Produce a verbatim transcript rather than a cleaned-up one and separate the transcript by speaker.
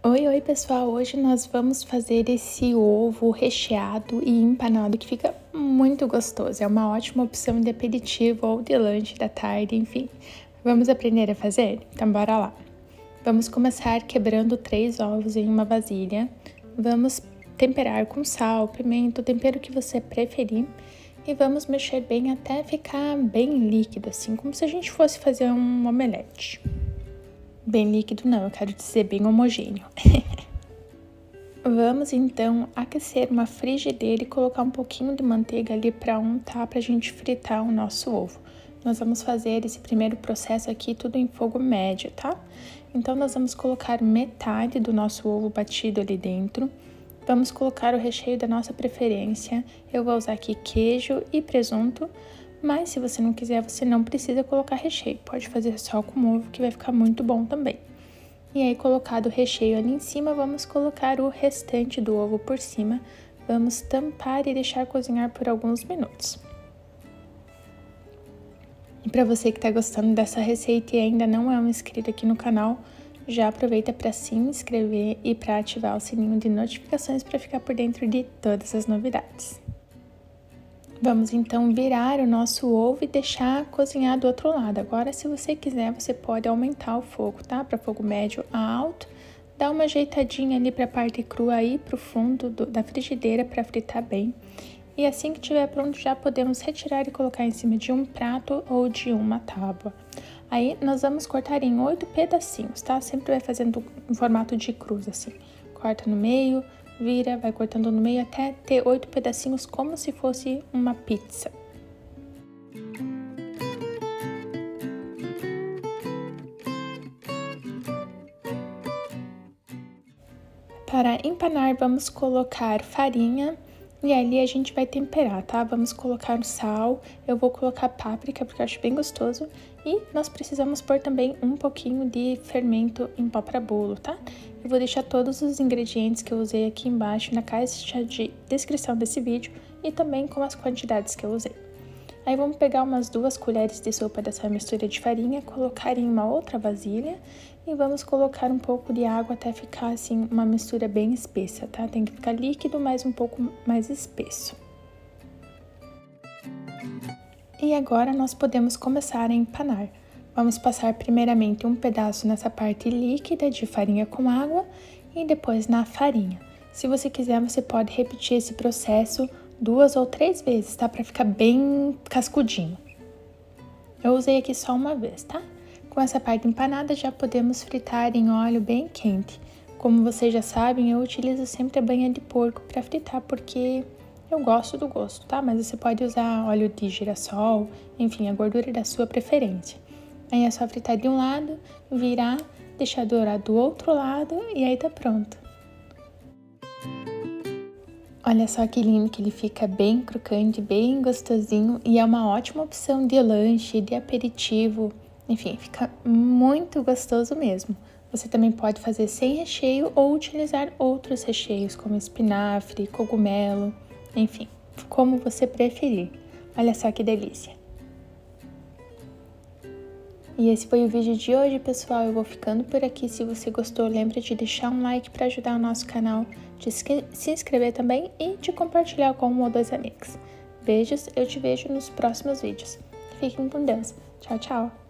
Speaker 1: Oi, oi pessoal! Hoje nós vamos fazer esse ovo recheado e empanado que fica muito gostoso. É uma ótima opção de aperitivo ou de lanche da tarde, enfim. Vamos aprender a fazer? Então bora lá! Vamos começar quebrando três ovos em uma vasilha. Vamos temperar com sal, pimenta, o tempero que você preferir. E vamos mexer bem até ficar bem líquido, assim, como se a gente fosse fazer um omelete. Bem líquido não, eu quero dizer bem homogêneo. Vamos então aquecer uma frigideira e colocar um pouquinho de manteiga ali para untar, para a gente fritar o nosso ovo. Nós vamos fazer esse primeiro processo aqui tudo em fogo médio, tá? Então nós vamos colocar metade do nosso ovo batido ali dentro. Vamos colocar o recheio da nossa preferência. Eu vou usar aqui queijo e presunto. Mas se você não quiser, você não precisa colocar recheio. Pode fazer só com ovo, que vai ficar muito bom também. E aí, colocado o recheio ali em cima, vamos colocar o restante do ovo por cima. Vamos tampar e deixar cozinhar por alguns minutos. E para você que está gostando dessa receita e ainda não é um inscrito aqui no canal, já aproveita para se inscrever e para ativar o sininho de notificações para ficar por dentro de todas as novidades. Vamos então virar o nosso ovo e deixar cozinhar do outro lado. Agora, se você quiser, você pode aumentar o fogo, tá? Para fogo médio a alto. Dá uma ajeitadinha ali para a parte crua aí, para o fundo do, da frigideira para fritar bem. E assim que estiver pronto, já podemos retirar e colocar em cima de um prato ou de uma tábua. Aí, nós vamos cortar em oito pedacinhos, tá? Sempre vai fazendo em formato de cruz, assim. Corta no meio, vira, vai cortando no meio até ter oito pedacinhos, como se fosse uma pizza. Para empanar, vamos colocar farinha e ali a gente vai temperar, tá? Vamos colocar sal, eu vou colocar páprica porque eu acho bem gostoso. E nós precisamos pôr também um pouquinho de fermento em pó para bolo, tá? Eu vou deixar todos os ingredientes que eu usei aqui embaixo na caixa de descrição desse vídeo e também com as quantidades que eu usei. Aí vamos pegar umas duas colheres de sopa dessa mistura de farinha, colocar em uma outra vasilha e vamos colocar um pouco de água até ficar assim uma mistura bem espessa, tá? Tem que ficar líquido, mas um pouco mais espesso. E agora nós podemos começar a empanar. Vamos passar primeiramente um pedaço nessa parte líquida de farinha com água e depois na farinha. Se você quiser, você pode repetir esse processo duas ou três vezes, tá? Para ficar bem cascudinho. Eu usei aqui só uma vez, tá? Com essa parte empanada, já podemos fritar em óleo bem quente. Como vocês já sabem, eu utilizo sempre a banha de porco para fritar, porque eu gosto do gosto, tá? Mas você pode usar óleo de girassol, enfim, a gordura da sua preferência. Aí é só fritar de um lado, virar, deixar dourar do outro lado e aí tá pronto. Olha só que lindo que ele fica, bem crocante, bem gostosinho e é uma ótima opção de lanche, de aperitivo, enfim, fica muito gostoso mesmo. Você também pode fazer sem recheio ou utilizar outros recheios como espinafre, cogumelo, enfim, como você preferir. Olha só que delícia! E esse foi o vídeo de hoje, pessoal. Eu vou ficando por aqui. Se você gostou, lembra de deixar um like para ajudar o nosso canal, de se inscrever também e de compartilhar com um ou dois amigos. Beijos, eu te vejo nos próximos vídeos. Fiquem com Deus. Tchau, tchau!